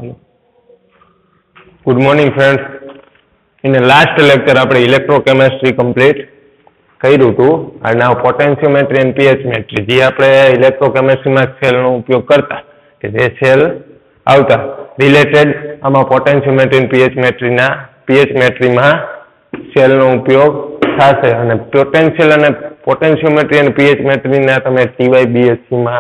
Good morning, friends. In the last lecture, આપણે electrochemistry complete કર્યું હતું and now potentiometry and pH metry જે આપણે electrochemistry માં સેલનો ઉપયોગ કરતા કે જે સેલ આવતા રિલેટેડ આમાં potentiometry and pH metry માં સેલનો ઉપયોગ થશે અને પોટેન્શિયલ અને potentiometry and pH metry ના તમે TYBSc માં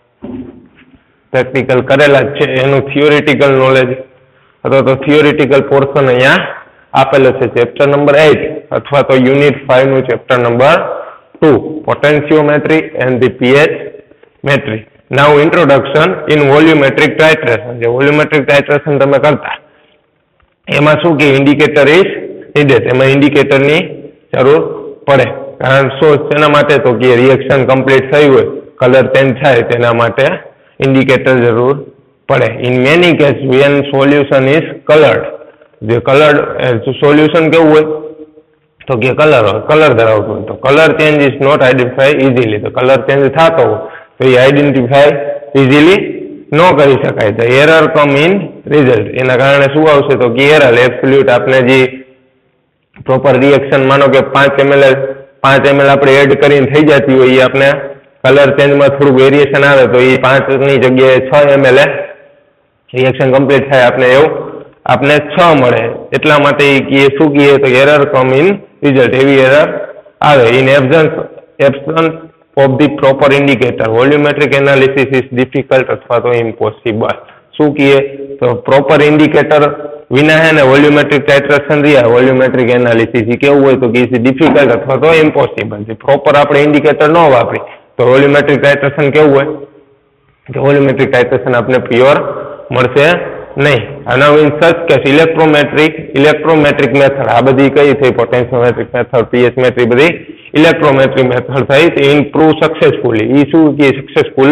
પ્રેક્ટિકલ કરેલા છે એનું થિયોરિટિકલ નોલેજ અથવા તો થિયોરિટિકલ પોર્શન અહીંયા આપેલો છે ચેપ્ટર નંબર 8 અથવા તો યુનિટ 5 નું chapter number 2 potentiometry and the pH metry. Now introduction in volumetric titration. જે વોલ્યુમેટ્રિક ટાઇટ્રેશન તમે કરતા એમાં શું કે ઇન્ડિકેટર ઇઝ નીડેડ, એમાં ઇન્ડિકેટરની જરૂર પડે. કારણ શું તેના માટે તો કે રિએક્શન કમ્પ્લીટ થયું હોય કલર ચેન્જ થાય તેના માટે ઇન્ડિકેટર જરૂર પડે. In many case when solution is coloured, જે કલર સોલ્યુશન કેવું હોય તો કે કલર ધરાવતું હોય તો colour change is not identify easily. તો કલર ચેન્જ થતો હોય તો એ આઈડેન્ટિફાઈ ઇઝીલી ન કરી શકાય. તો એરર કમ ઇન રિઝલ્ટ, એના કારણે શું આવશે તો કે એરર એબ્સોલ્યુટ આપણે જે પ્રોપર રિએક્શન માનો કે 5 ml આપણે એડ કરીને થઈ જતી હોય એ આપણે કલર ચેન્જમાં થોડું વેરિએશન આવે તો એ 5 ની જગ્યાએ 6 ml રિએક્શન કમ્પ્લીટ થાય આપણે 6 મળે. એટલા માટે એ શું કહીએ તો એરર કમ ઇન રિઝલ્ટ, એવી એરર આવે. In absence of the proper indicator volumetric analysis is difficult અથવા તો ઇમ્પોસિબલ. શું કહીએ તો પ્રોપર ઇન્ડિકેટર વિના હે ને વોલ્યુમેટ્રિક ટાઇટ્રેશન રહ્યા વોલ્યુમેટ્રિક એનાલિસિસ એ કેવું હોય તો કે ઇઝ ડિફિકલ્ટ અથવા તો ઇમ્પોસિબલ. જે પ્રોપર આપણે ઇન્ડિકેટર ન વાપરી તો વોલ્યુમેટ્રિક ટાઇટ્રેશન કેવું હોય કે વોલ્યુમેટ્રિક ટાઇટ્રેશન આપણે પ્યોર મળશે નહીં. અને in such case electrometric method આ બધી કઈ થઈ પોટેન્શિયોમેટ્રિક મેથડ પીએચ મેટ્રી બધી ઇલેક્ટ્રોમેટ્રિક મેથડ થઈ તો ઇમ્પ્રૂવ સક્સેસફુલી. એ શું કે સક્સેસફુલ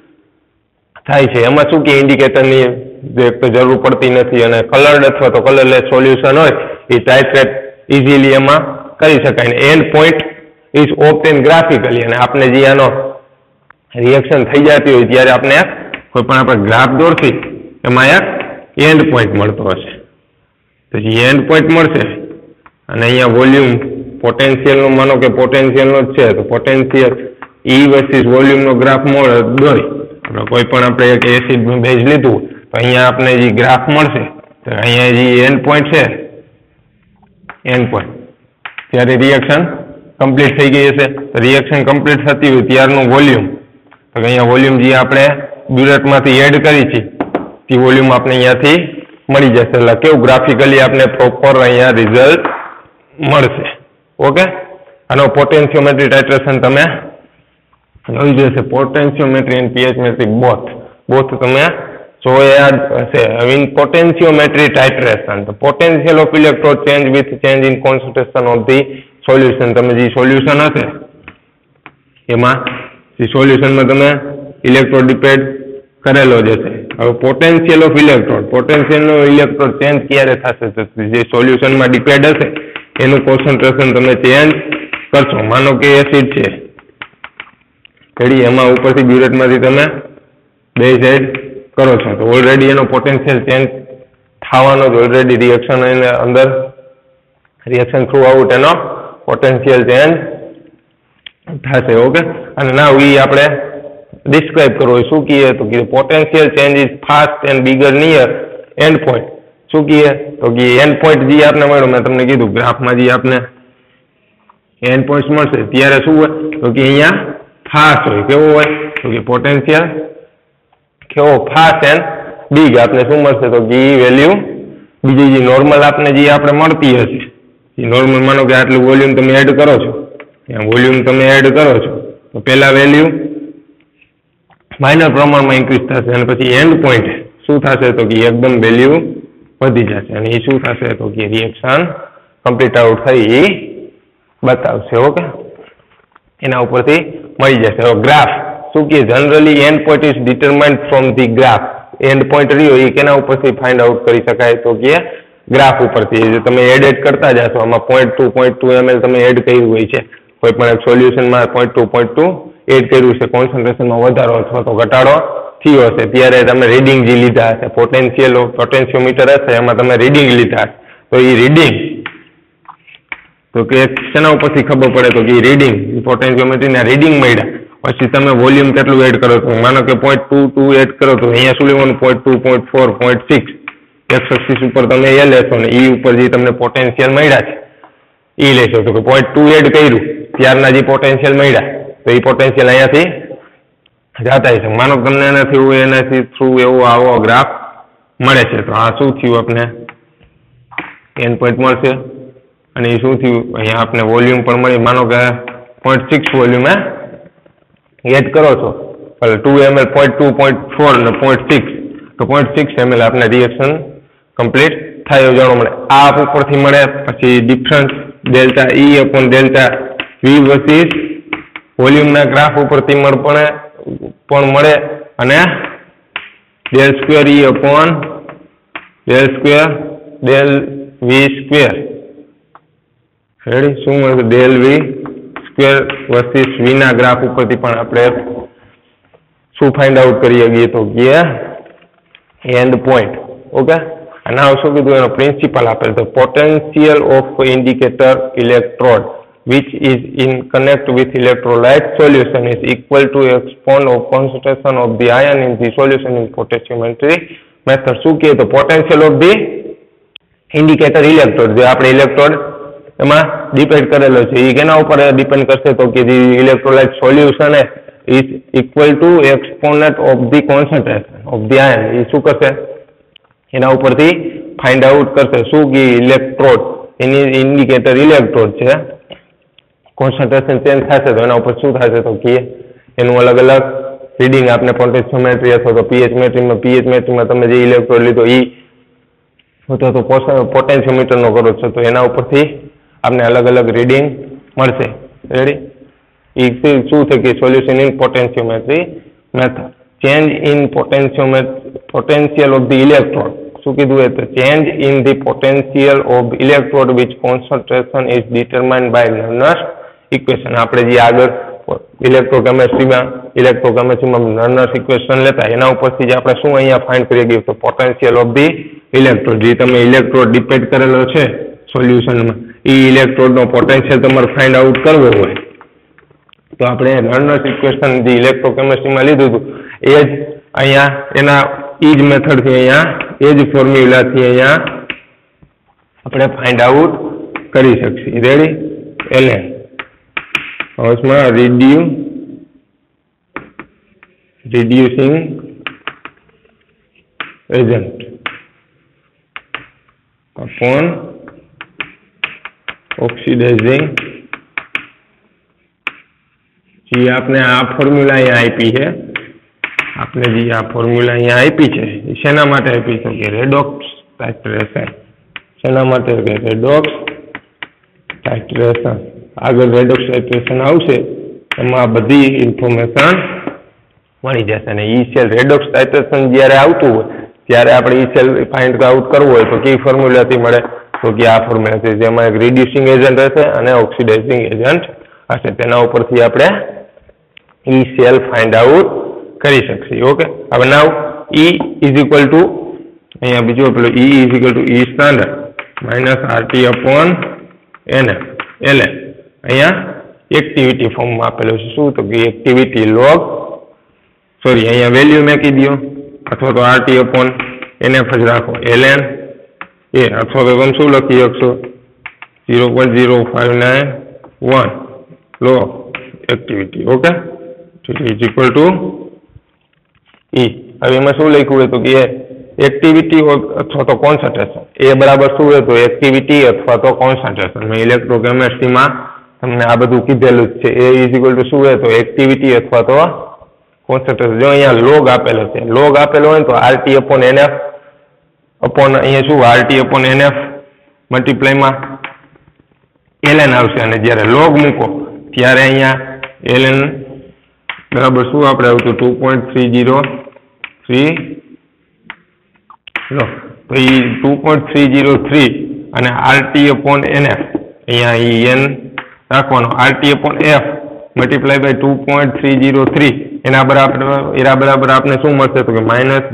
થાય છે. એમાં શું કે ઇન્ડિકેટરની જરૂર પડતી નથી અને કલર્ડ અથવા તો કલરલેસ સોલ્યુશન હોય એ ટાઇટ્રેટ ઇઝીલી એમાં કરી શકાય. ને end point is obtain graphically, અને આપણે જે આનો રિએક્શન થઈ જતી હોય ત્યારે આપણે કોઈ પણ આપણે ગ્રાફ દોરથી એમાં એક એન્ડ પોઈન્ટ મળતો હશે. તો જે એન્ડ પોઈન્ટ મળશે અને અહીંયા વોલ્યુમ પોટેન્શિયલનો માનો કે પોટેન્શિયલનો જ છે તો પોટેન્શિયલ ઈ વર્સિસ વોલ્યુમનો ગ્રાફ દોરી આપણે કોઈ પણ આપણે એક એસિડ બેઝ લીધું તો અહીંયા આપણે જે ગ્રાફ મળશે તો અહીંયા જે એન્ડ પોઈન્ટ છે એન્ડ પોઈન્ટ ત્યારે રિએક્શન કમ્પ્લીટ થઈ ગઈ હશે. રિએક્શન કમ્પ્લીટ થતી હોય ત્યારનું વોલ્યુમ તો અહીંયા વોલ્યુમ જે આપણે બ્યુરેટમાંથી એડ કરી છે તે વોલ્યુમ આપણે અહીંયાથી મળી જશે. એટલે કેવું ગ્રાફિકલી આપણે પ્રોપર અહીંયા રિઝલ્ટ મળશે. ઓકે, આનો પોટેન્શિયોમેટ્રી ટાઇટ્રેશન તમે જોઈ જશે. Potentiometry and pH metry both તમે જોયા હશે. ઇન પોટેન્શિયોમેટ્રી ટાઇટ્રેશન તો potential of electrode change with change in concentration of the solution. તમે જે સોલ્યુશન હશે એમાં જે સોલ્યુશનમાં તમે ઇલેક્ટ્રોડ ડિપેન્ડ કરેલો જ હશે. હવે પોટેન્શિયલ ઓફ પોટેન્શિયલનો ઇલેક્ટ્રોડ ચેન્જ ક્યારે થશે તો જે સોલ્યુશનમાં ડિપેન્ડ હશે એનું કોન્સન્ટ્રેશન તમે ચેન્જ કરશો. માનો કે એસિડ છે ઘડી એમાં ઉપરથી બ્યુરેટમાંથી તમે બેઝ એડ કરો છો તો ઓલરેડી એનો પોટેન્શિયલ ચેન્જ થવાનો જ ઓલરેડી રિએક્શન અંદર રિએક્શન થ્રુ આઉટ એનો પોટેન્શિયલ ચેન્જ થશે. ઓકે, અને નાવ એ આપણે ડિસ્ક્રાઇબ કરવો હોય શું કહીએ તો કે potential change is fast and bigger near end point. શું કહીએ તો કે એન્ડ પોઈન્ટ જે આપણે મળ્યો મેં તમને કીધું ગ્રાફમાં જે આપણે એન્ડ પોઈન્ટ મળશે ત્યારે શું હોય તો કે અહીંયા ફાસ્ટ હોય. કેવો હોય તો કે પોટેન્શિયલ કેવો ફાસ્ટ એન્ડ બિગ આપણે શું મળશે તો કે વેલ્યુ બીજી જે નોર્મલ આપણે જે આપણે મળતી હશે એ નોર્મલ માનો કે આટલું વોલ્યુમ તમે એડ કરો છો તો પહેલા વેલ્યુ માઇનર પ્રમાણમાં ઇન્ક્રીઝ થશે અને પછી એન્ડ પોઈન્ટ શું થશે તો કે એકદમ વેલ્યુ વધી જશે અને એ શું થશે તો કે રિએક્શન કમ્પ્લીટ આઉટ થઈ એ બતાવશે. ઓકે, એના ઉપરથી મળી જશે. હવે ગ્રાફ શું કે generally end point is determined from the graph. End point રહ્યો એ કેના ઉપરથી ફાઇન્ડ આઉટ કરી શકાય તો કે ગ્રાફ ઉપરથી. જે તમે એડ કરતા જશો આમાં 0.2 ml તમે એડ કર્યું હોય છે કોઈ પણ એક સોલ્યુશનમાં 0.2 એડ કર્યું છે કોન્સન્ટ્રેશનમાં વધારો અથવા તો ઘટાડો થયો હશે ત્યારે તમે રીડિંગ જે લીધા હશે, પોટેન્શિયોમીટર હશે એમાં તમે રીડિંગ લીધા હશે, તો એ રીડિંગ તો કે શેના ઉપરથી ખબર પડે તો કે રીડિંગ પોટેન્શિયોમીટરના રીડિંગ મળ્યા પછી તમે વોલ્યુમ કેટલું એડ કરો તો માનો કે 0.22 એડ કરો તો અહીંયા શું લેવાનું 0.2 0.4 0.6 x-axis ઉપર તમે એ લેશો ને એ ઉપર જે તમને પોટેન્શિયલ મળ્યા છે એ લેશો તો કે 0.2 એડ કર્યું ત્યારના જે પોટેન્શિયલ મળ્યા તો એ પોટેન્શિયલ અહીંયાથી જાતા છે. માનો તમને એનાથી થ્રુ એવો આવો ગ્રાફ મળે છે તો આ શું થયું આપણે એન પોઈન્ટ મળશે અને એ શું થયું અહીંયા આપણે વોલ્યુમ પણ મળી માનો કે 0.6 વોલ્યુમ એડ કરો છો એટલે 2 ml 0.2 0.4 અને 0.6 તો 0.6 ml આપણે રિએક્શન કમ્પ્લીટ થાય એવું જાણવા મળે. આ ઉપરથી મળે પછી difference delta E upon delta V versus વોલ્યુમના ગ્રાફ ઉપરથી પણ મળે અને del square E upon del square del V square ready શું મળે del V square versus V ના ગ્રાફ ઉપરથી પણ આપણે શું ફાઇન્ડ આઉટ કરી શકીએ તો કે એન્ડ પોઈન્ટ. ઓકે અને આ શું કીધું એનો પ્રિન્સિપલ આપેલ તો potential of indicator electrode which is in connect with electrolyte solution is equal to exponent of concentration of the ion in the solution in potentiometry method. શું કહે તો potential of the indicator electrode જે આપણે electrode એમાં depend કરેલો છે એ કેના ઉપર ડિપેન્ડ કરશે તો કે જે electrolyte solution is equal to exponent of the concentration of the ion એ શું કરશે એના ઉપરથી ફાઇન્ડ આઉટ કરશે શું કે ઇલેક્ટ્રોડ એની ઇન્ડિકેટર ઇલેક્ટ્રોડ છે કોન્સન્ટ્રેશન ચેન્જ થશે તો એના ઉપર શું થશે તો કે એનું અલગ અલગ રીડિંગ આપણે પોટેન્શિયોમેટ્રી અથવા તો પીએચ મેટ્રીમાં તમે જે ઇલેક્ટ્રોડ લીધો એ અથવા તો પોટેન્શિયોમીટરનો કરો છો તો એના ઉપરથી આપણે અલગ અલગ રીડિંગ મળશે. રેડી એ શું છે કે solution in potentiometry method change in potential of the electrode શું કીધું એ તો change in the potential of electrode which concentration is determined by learners equation. આપણે જે આગળ ઇલેક્ટ્રોકેમિસ્ટ્રીમાં લર્નર્સ ઇક્વેશન લેતા એના ઉપરથી જ આપણે શું અહીંયા ફાઇન્ડ કરી ગયું તો પોટેન્શિયલ ઓફ ધી ઇલેક્ટ્રોડ જે તમે ઇલેક્ટ્રોડ ડિપેન્ડ કરેલો છે સોલ્યુશનમાં એ ઇલેક્ટ્રોડનો પોટેન્શિયલ તમારે ફાઇન્ડ આઉટ કરવો હોય તો આપણે લર્નર્સ ઇક્વેશન જે ઇલેક્ટ્રોકેમિસ્ટ્રીમાં લીધું હતું એ જ અહીંયા એના એ જ મેથડથી અહીંયા એ જ ફોર્મ્યુલાથી અહીંયા આપણે ફાઇન્ડ આઉટ કરી શકીએ. રેડી એલએન હાઉસમાં રિડ્યુસિંગ એજન્ટ upon oxidizing જે આપણે આ ફોર્મ્યુલા અહીંયા આપી છે આપણે જે આ ફોર્મ્યુલા અહીંયા આપી છે એ શેના માટે આપી છે કે રેડોક્સ ટાઇટ્રેશન શેના માટે કે રેડોક્સ ટાઇટ્રેશન આગળ રેડોક્સ ટાઇટ્રેશન આવશે એમાં બધી ઇન્ફોર્મેશન મળી જશે અને ઈ સેલ રેડોક્સ ટાઇટ્રેશન જ્યારે આવતું હોય ત્યારે આપણે ઈ સેલ ફાઇન્ડ આઉટ કરવું હોય તો કઈ ફોર્મ્યુલાથી મળે તો કે આ ફોર્મ્યુલાથી જેમાં એક રિડ્યુસિંગ એજન્ટ હશે અને ઓક્સિડાઇઝિંગ એજન્ટ હશે તેના ઉપરથી આપણે ઈ સેલ ફાઇન્ડ આઉટ કરી શકીએ. ઓકે હવે now E is equal to અહીંયા બીજો પેલો E is equal to E standard minus RT upon NF LN અહીંયા એક્ટિવિટી ફોર્મમાં આપેલો છે શું તો કે એક્ટિવિટી લોગ સોરી અહીંયા વેલ્યુ મેકી દો અથવા તો RT અપોન NF જ રાખો LN એ અથવા તો તમે શું લખી શકશો 0.0591 log activity. Okay is equal to E. હવે એમાં શું લખ્યું હોય તો કે એક્ટિવિટી અથવા તો કોન્સન્ટ્રેશન એ બરાબર શું હોય તો એક્ટિવિટી અથવા તો કોન્સન્ટ્રેશન મેં ઇલેક્ટ્રોકેમિસ્ટ્રીમાં તમને આ બધું કીધેલું જ છે એ ઇઝ ઇક્વલ ટુ શું હોય તો એક્ટિવિટી અથવા તો કોન્સન્ટ્રેશન. જો અહીંયા લોગ આપેલો છે લોગ આપેલો હોય તો RT અપોન NF અપોન અહીંયા શું RT અપોન NF મલ્ટીપ્લાયમાં LN આવશે અને જ્યારે લોગ મૂકો ત્યારે અહીંયા LN બરાબર શું આપણે આવતું 2.303 લો તો એ 2.303 અને RT અપોન NF અહીંયા n રાખવાનો RT upon F multiply by 2.303 એના બરાબર આપણે શું મળશે તો કે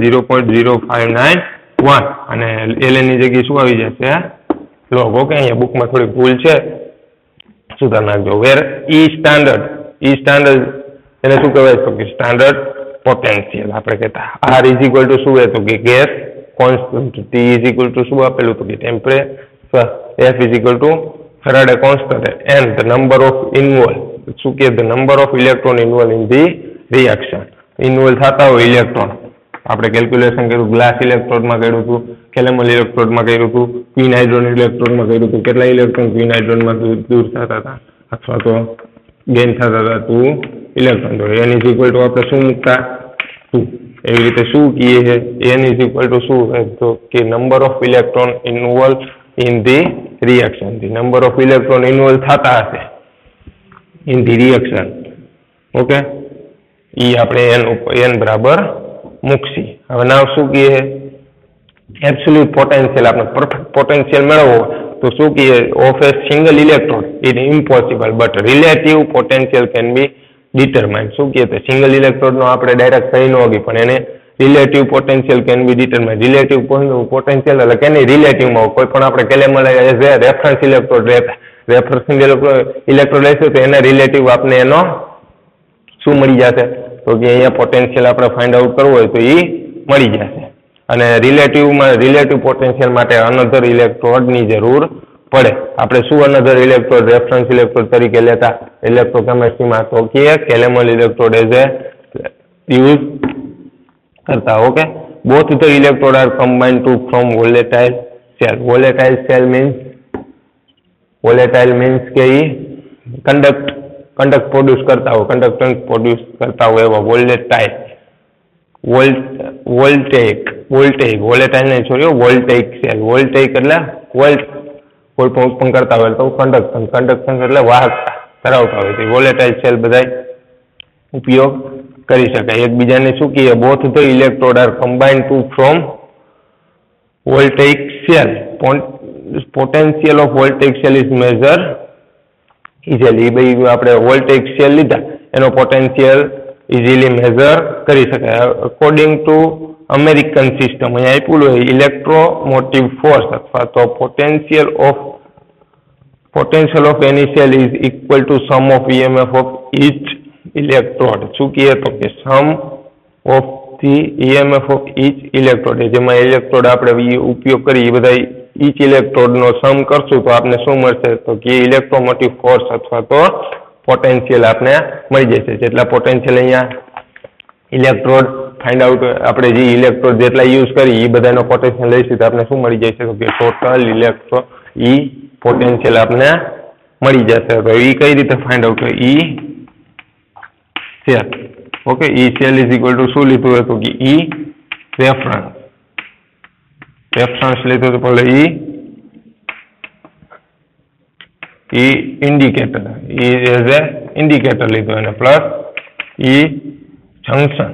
-0.0591 અને ln ની જગ્યાએ શું આવી જશે log. ઓકે, અહીંયા બુકમાં થોડી ભૂલ છે, સુધાર નાખજો. વેર ઈ સ્ટાન્ડર્ડ એને શું કહેવાય તો કે સ્ટાન્ડર્ડ પોટેન્શિયલ આપણે કહેતા. R ઇઝ ઇક્વલ ટુ શું હે તો કે gas constant, T is equal to શું આપેલું તો કે temperature, F is equal to Faraday constant and the number of involve શું કે the number of electron involve in the reaction. Involve થતા હોય ઇલેક્ટ્રોન, આપણે કેલ્ક્યુલેશન કર્યું, ગ્લાસ ઇલેક્ટ્રોડમાં કર્યું હતું, કેલેમલ ઇલેક્ટ્રોડમાં કર્યું હતું, ક્વીન હાઇડ્રોન ઇલેક્ટ્રોડમાં કર્યું હતું, કેટલા ઇલેક્ટ્રોન ક્વીન હાઇડ્રોનમાં દૂર થતા હતા અથવા તો ગેઇન થતા હતા 2 ઇલેક્ટ્રોન. તો n ઇઝ ઇક્વલ ટુ આપણે શું મૂકતા 2. એવી રીતે શું કહીએ છે n ઇઝ ઇક્વલ ટુ શું તો કે number of electron involve in the reaction. The number of electron involve થતા હશે ઇન ધી રિએક્શન. ઓકે, એ આપણે n બરાબર મૂકશી. હવે નાવ શું કહીએ એબ્સોલ્યુટ પોટેન્શિયલ, આપણે પરફેક્ટ પોટેન્શિયલ મેળવવો તો શું કહીએ of a single electron it impossible but relative potential can be determined. શું કહીએ તો સિંગલ ઇલેક્ટ્રોડનો આપણે ડાયરેક્ટ કહી ન હોગી પણ એને relative potential can be determined. Relative potential એટલે કે નહીં રિલેટિવમાં કોઈ પણ આપણે calomel as a reference electrode રહેતા, રેફરન્સ ઇલેક્ટ્રોડ લેશું તો એના રિલેટિવ આપણે એનો શું મળી જશે તો કે અહીંયા પોટેન્શિયલ આપણે ફાઇન્ડ આઉટ કરવું હોય તો એ મળી જશે. અને રિલેટિવ પોટેન્શિયલ માટે અનધર ઇલેક્ટ્રોડની જરૂર પડે. આપણે શું અનધર ઇલેક્ટ્રોડ રેફરન્સ ઇલેક્ટ્રોડ તરીકે લેતા ઇલેક્ટ્રોકેમિસ્ટ્રીમાં તો કે calomel electrode as a use કરતા. Okay, both the electrode are combined to from volatile cell. Volatile means કે એ કંડક્ટ પ્રોડ્યુસ કરતા હોય, કંડક્ટન્સ પ્રોડ્યુસ કરતા હોય એવા વોલેટાઇલ. વોલેટાઇલ નહીં છોડ્યો, વોલ્ટેઇક સેલ. વોલ્ટેઇક એટલે કોઈ પણ ઉત્પન્ન કરતા હોય તો કંડક્ટન્સ એટલે વાહકતા ધરાવતા હોય તો વોલેટાઇલ સેલ બધા ઉપયોગ કરી શકાય. એકબીજાને શું કહીએ both the electrode are combined to from voltaic cell. Potential of voltaic cell is measure easily. ભાઈ આપણે વોલ્ટેઇક સેલ લીધા એનો પોટેન્શિયલ ઇઝીલી મેઝર કરી શકાય. અકોર્ડિંગ ટુ અમેરિકન સિસ્ટમ અહીંયા આપ્યું હોય ઇલેક્ટ્રોમોટિવ ફોર્સ અથવા તો potential of any cell is equal to sum of EMF of each electrode. શું કહીએ તો કે sum of the EMF of each electrode, જેમાં ઇલેક્ટ્રોડ આપણે ઉપયોગ કરી એ બધા ઈચ ઇલેક્ટ્રોડનો સમ કરશું તો આપણે શું મળશે તો કે ઇલેક્ટ્રોમોટિવ ફોર્સ અથવા તો પોટેન્શિયલ આપણે મળી જશે. જેટલા પોટેન્શિયલ અહીંયા ઇલેક્ટ્રોડ ફાઇન્ડ આઉટ આપણે જે ઇલેક્ટ્રોડ જેટલા યુઝ કરી એ બધાનો પોટેન્શિયલ લઈશું તો આપણે શું મળી જશે તો કે ટોટલ પોટેન્શિયલ આપણે મળી જશે. તો એ કઈ રીતે ફાઇન્ડ આઉટ હોય E cell. Okay, E cell is equal to શું લીધું હોય તો કે ઈ રેફરન્સ લીધું તો પેલો E indicator, E as a indicator લીધું અને પ્લસ ઈ જંકશન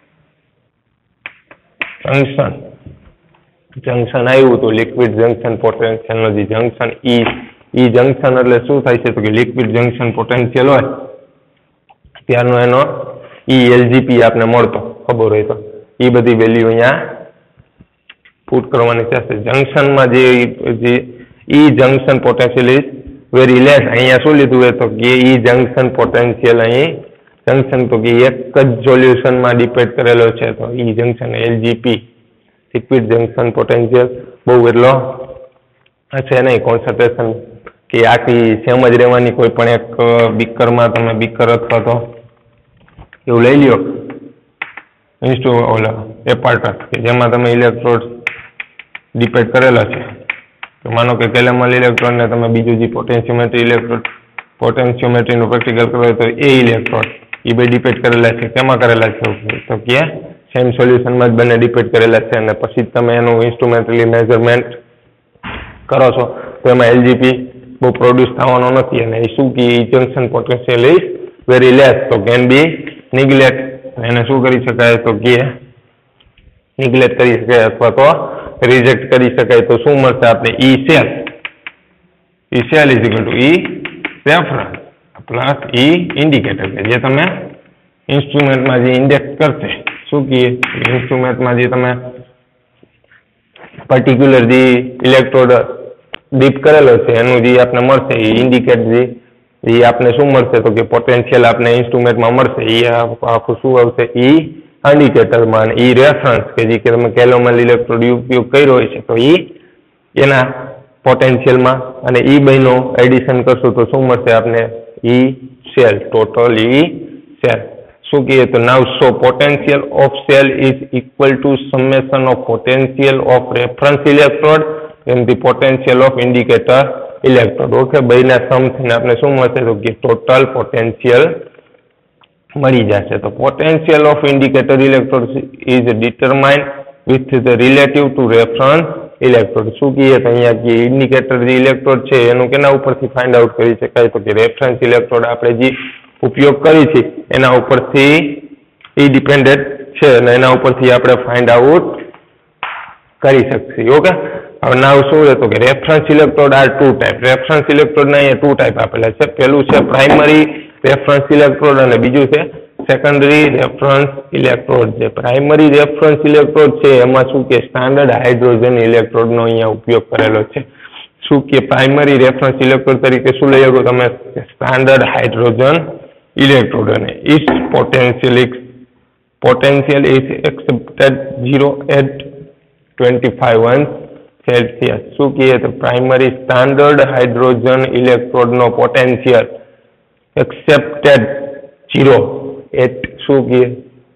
આવ્યું હતું લિક્વિડ જંકશન પોટેન્શિયલનો જે જંકશન ઈ જંકશન એટલે શું થાય છે તો કે લિક્વિડ જંકશન પોટેન્શિયલ હોય ત્યારનો એનો LGP આપને મળતો ખબર હોય તો એ બધી વેલ્યુ અહીંયા પુટ કરવાની થશે. જંકશનમાં જે E junction potential is very less. અહીંયા શું લીધું હોય તો કે ઈ જંકશન પોટેન્શિયલ અહીં જંકશન તો કે એક જ સોલ્યુશનમાં ડિપેન્ડ કરેલો છે તો E junction LGP liquid junction potential બહુ એટલો છે નહીં. કોન્સન્ટ્રેશન કે આખી સેમ જ રહેવાની. કોઈ પણ એક બીકરમાં તમે બીકર અથવા તો એવું લઈ લ્યો એપાર્ટસ કે જેમાં તમે ઇલેક્ટ્રોડ ડિપેન્ડ કરેલા છે તો માનો કે કેલેમલ ઇલેક્ટ્રોડને તમે બીજું જે પોટેન્શિયોમેટ્રીનું પ્રેક્ટિકલ કરો તો એ ઇલેક્ટ્રોડ એ બે ડિપેન્ડ કરેલા છે. કેમાં કરેલા છે તો કે સેમ સોલ્યુશનમાં જ બંને ડિપેન્ડ કરેલા છે અને પછી તમે એનું ઇન્સ્ટ્રુમેન્ટલી મેઝરમેન્ટ કરો છો તો એમાં LGP બહુ પ્રોડ્યુસ થવાનો નથી અને એ શું કે junction potential is very less તો કેન બી નિગ્લેક્ટ. એને શું કરી શકાય તો કે નિગ્લેક્ટ કરી શકાય અથવા તો રિજેક્ટ કરી શકાય. તો શું મળશે આપણે E cell is equal to E reference plus E indicator કે જે તમે इंस्ट्रूमेंट में इंडेक्स करते शू किए इंस्ट्रूमेंट में तमे पर्टिक्युलर जी इलेक्ट्रोड डीप करेलो छे एनु जी आपने मळशे इंडिकेट जी ये आपने शू मळशे तो कि पोटेंशियल आपने इंस्ट्रूमेंट में मळशे ई आखुं शू आवशे ई इंडिकेटर में ई रेफरन्स के जी के तमे केलोमल इलेक्ट्रोड उपयोग कर्यो छे तो ई एना पोटेंशियल में अने ई बेनो एडिशन करशो तो शू मळशे आपने E cell total E cell शू कहिए तो now so potential of cell is equal to summation of potential of reference electrode and the potential of indicator electrode okay बेना सम थीने आपने शू मळशे तो कि टोटल पोटेंशियल मळी जशे तो potential of indicator electrode is determined with the relative to reference electrode शू कहिए तो अहींया कि इंडिकेटर जे इलेक्ट्रोड छे एनु केना उपरथी फाइंड आउट करी शकाय तो कि रेफरन्स इलेक्ट्रोड आपणे जे उपयोग करी छे एना उपरथी ई डिपेन्डेड छे अने एना उपरथी आपणे फाइंड आउट करी शकशे ओके હવે નાવ શું છે તો કે reference electrode are two type reference ઇલેક્ટ્રોડના અહીંયા ટુ ટાઈપ આપેલા છે પહેલું છે પ્રાઇમરી રેફરન્સ ઇલેક્ટ્રોડ અને બીજું છે સેકન્ડરી રેફરન્સ ઇલેક્ટ્રોડ જે પ્રાઇમરી રેફરન્સ ઇલેક્ટ્રોડ છે એમાં શું કે સ્ટાન્ડર્ડ હાઇડ્રોજન ઇલેક્ટ્રોડનો અહીંયા ઉપયોગ કરેલો છે શું કે પ્રાઇમરી રેફરન્સ ઇલેક્ટ્રોડ તરીકે શું લઈ શકો તમે સ્ટાન્ડર્ડ હાઇડ્રોજન ઇલેક્ટ્રોડ અને each potential is accepted 0 at 25 અંશ सेल्सियस शू कहिए तो प्राइमरी स्टैंडर्ड हाइड्रोजन इलेक्ट्रोड नो पोटेंशियल एक्सेप्टेड 0 एट शू कहिए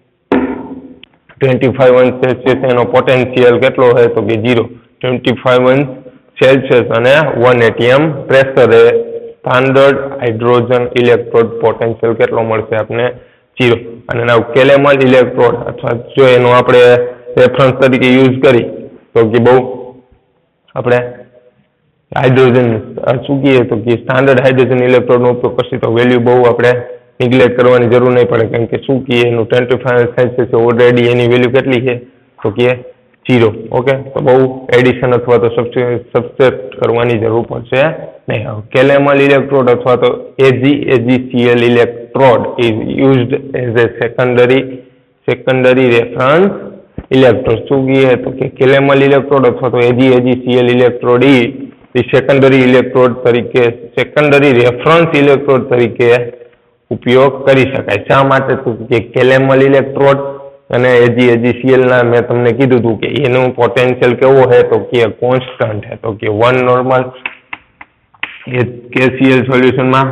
25 अंश सेल्सियस एनो पोटेंशियल केटलो है तो कि 0 25 अंश सेल्सियस अने 1 atm प्रेशर है स्टैंडर्ड हाइड्रोजन इलेक्ट्रोड पोटेंशियल केटलो मळशे आपने 0 अने नाउ केलेमल इलेक्ट्रोड अथवा जो एनो आपणे रेफरन्स तरीके यूज करी तो कि बहु अपने हाइड्रोजन शू कहिए तो कि स्टैंडर्ड हाइड्रोजन इलेक्ट्रोड नो उपयोग करशे तो वेल्यू बहु आपणे निग्लेक्ट करवानी जरूर नहीं पड़े कारण के शू कहिए एनु 25 सेल्सियस ऑलरेडी एनी वेल्यू केटली है तो कि 0 ओके तो बहु एडिशन अथवा तो सब्सट्रेट करवानी जरूर पड़शे नहीं केलेमल इलेक्ट्रोड अथवा तो AgCl electrode is used as a secondary reference electrode शू कहिए तो कि केलेमल इलेक्ट्रोड अथवा तो AgCl इलेक्ट्रोड सेकंडरी इलेक्ट्रोड तरीके सेकंडरी रेफरन्स इलेक्ट्रोड तरीके उपयोग करी शकाय शा माटे तो कि केलेमल इलेक्ट्रोड अने AgCl ना मैं तमने कीधुं हतुं कि एनु पोटेंशियल केवो है तो कि कॉन्स्टंट है तो कि 1 नॉर्मल KCl सोल्यूशन में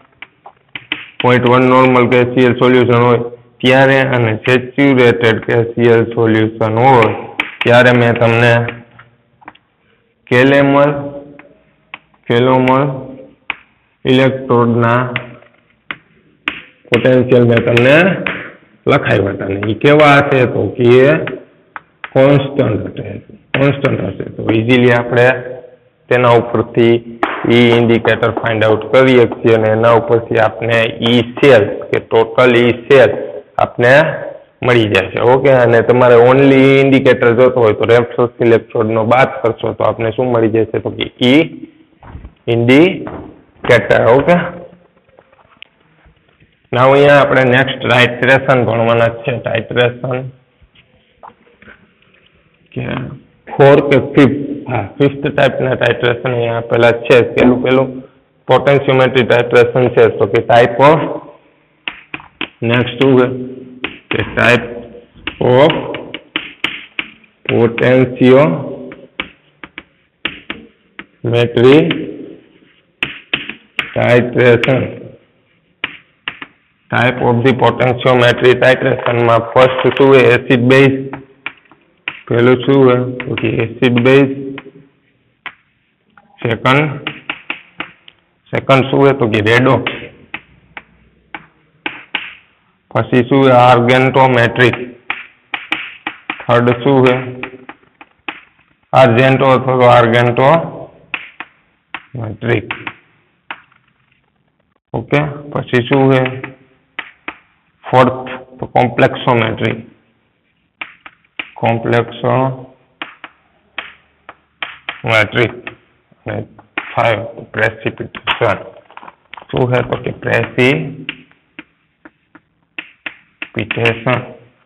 0.1 नॉर्मल KCl सोल्यूशन होय त्यारे अने सेच्युरेटेड KCl सोल्यूशन होय त्यारे मैं तमने केलेमल इलेक्ट्रोड ना पोटेंशियल में तमने लखाव्या हता ने केवा हशे तो कि कॉन्स्टंट हशे तो इजीली आपणे तेना उपरथी ई इंडिकेटर फाइंड आउट करी શકીએ અને એના ઉપરથી આપણે ई सेल કે ટોટલ ई सेल आपने मળી જશે ओके અને તમારે ઓનલી ઇન્ડિકેટર જોતો હોય તો રેફરન્સ ઇલેક્ટ્રોડ નો બાદ કરશો તો આપણે શું મળી જશે તો કે ई इंडिकेटर ओके नाउ અહીંયા આપણે નેક્સ્ટ ટાઇટ્રેશન ભણવાના છે ટાઇટ્રેશન કે 4 કે 5 हाँ फिफ्थ टाइप ना टाइट्रेशन यहाँ पहला है पेलू पोटेंशियोमेट्री टाइट्रेशन है तो कि टाइप ऑफ नेक्स्ट हुए कि type of potentiometry titration type of the potentiometry titration में फर्स्ट शू है एसिड बेस पहलू शू है तो एसिड बेस सेकंड शू है तो कि रेडॉक्स पछी शू है आर्गेंटोमेट्रिक थर्ड शू है आर्जेंटो अथवा तो आर्गेंटोमेट्रिक ओके पछी शू है फोर्थ तो कॉम्प्लेक्सोमेट्री कॉम्प्लेक्सोमेट्रिक 5 प्रेसिपिटेशन शू है तो कि precipitation precipitation.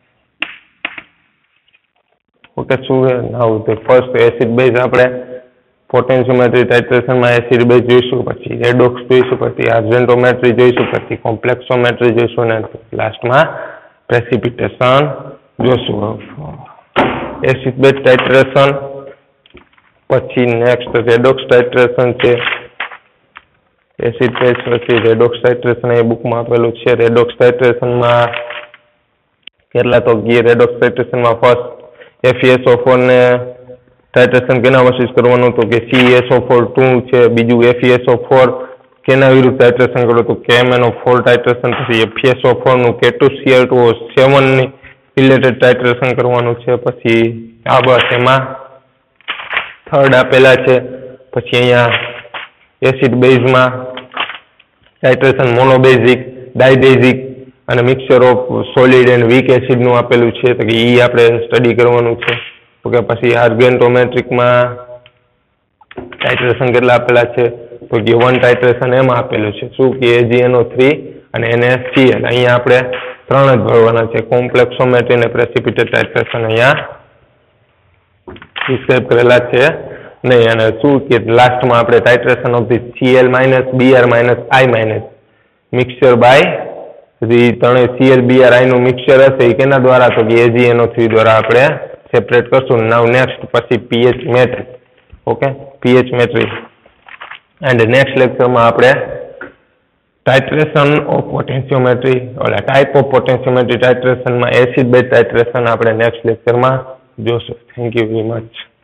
Okay, so now the first acid base આપણે પોટેન્શિયોમેટ્રી ટાઇટ્રેશનમાં એસિડ બેઝ જોઈશું, પછી રેડોક્સ જોઈશું, પછી આર્જેન્ટોમેટ્રી જોઈશું, પછી કોમ્પ્લેક્સોમેટ્રી જોઈશું અને લાસ્ટમાં પ્રેસિપિટેશન જોઈશું. એસિડ બેઝ ટાઇટ્રેશન પછી નેક્સ્ટ રેડોક્સ ટાઇટ્રેશન છે. એસિડ બેઝ પછી રેડોક્સ ટાઇટ્રેશન એ બુકમાં આપેલું છે. રેડોક્સ ટાઇટ્રેશનમાં કેટલા તો રેડોક્સ ટાઇટ્રેશનમાં ફર્સ્ટ FeSO4 ને ટાઇટ્રેશન કેના વર્સિસ કરવાનું તો કે CeSO4 2 છે, બીજું FeSO4 કેના વિરુદ્ધ ટાઇટ્રેશન કરો તો KMnO4 ટાઇટ્રેશન, પછી FeSO4 નું K2Cl2O7 ની રિલેટેડ ટાઇટ્રેશન કરવાનું છે. પછી આ બસ એમાં થર્ડ આપેલા છે. પછી અહીંયા એસિડ બેઝમાં ટાઇટ્રેશન મોનોબેઝિક, ડાયબેઝિક અને mixture of solid and weak એસિડનું આપેલું છે, તો કે એ આપણે સ્ટડી કરવાનું છે. ઓકે, પછી આર્ગેન્ટોમેટ્રિકમાં ટાઇટ્રેશન કેટલા આપેલા છે તો કે 1 ટાઇટ્રેશન એમાં આપેલું છે. શું કે AgNO3 અને NaCl. અહીંયા આપણે 3 જ ભરવાના છે. કોમ્પ્લેક્સોમેટ્રી અને પ્રેસિપિટેટ ટાઇટ્રેશન અહીંયા ડિસ્ક્રાઇબ કરેલા છે નહીં. અને શું કે લાસ્ટમાં આપણે titration of the Cl- Br- I- mixture by ત્રણેય Cl Br I નું મિક્સચર હશે એ કેના દ્વારા તો કે AgNO3 દ્વારા આપણે સેપરેટ કરશું. નાવ નેક્સ્ટ પછી pH metric. Okay, pH metric and next લેક્ચરમાં આપણે ટાઇટ્રેશન ઓફ પોટેન્શિયોમેટ્રી ઓલા ટાઈપ ઓફ પોટેન્શિયોમેટ્રી ટાઇટ્રેશનમાં એસિડ બેઝ ટાઇટ્રેશન આપણે નેક્સ્ટ લેક્ચરમાં જોશું. Thank you very much.